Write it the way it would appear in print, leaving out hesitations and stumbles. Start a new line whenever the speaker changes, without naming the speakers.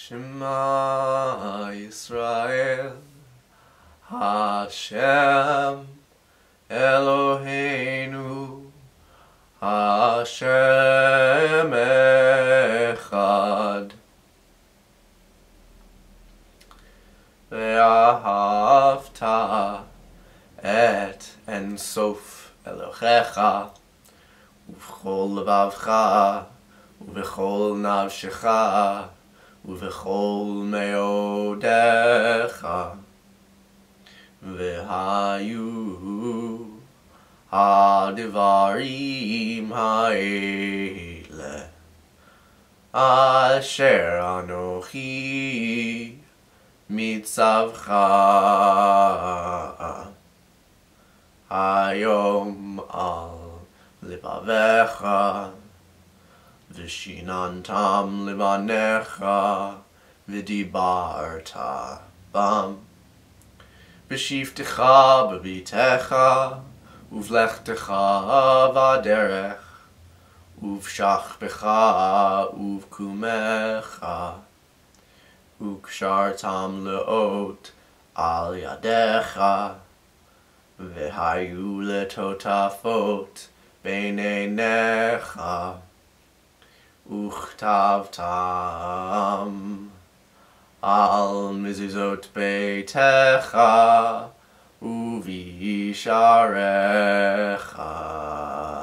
Shema Yisrael, Hashem Eloheinu, Hashem Echad. Vahafta et en sof Elohecha, uv'chol levavcha, uv'chol nafshecha, uv'chol meodecha. V'hayu hadivarim ha'ele asher anochi mitzavcha hayom al libavecha v'shinantam libanecha v'dibarta bam v'shiftecha b'bitecha uv'lechtecha v'aderech uv'shachbecha uv'kumecha ukshartam leot al yadecha v'hayu letotafot beineinecha uchtavtam al mizuzot beitecha uvisharecha.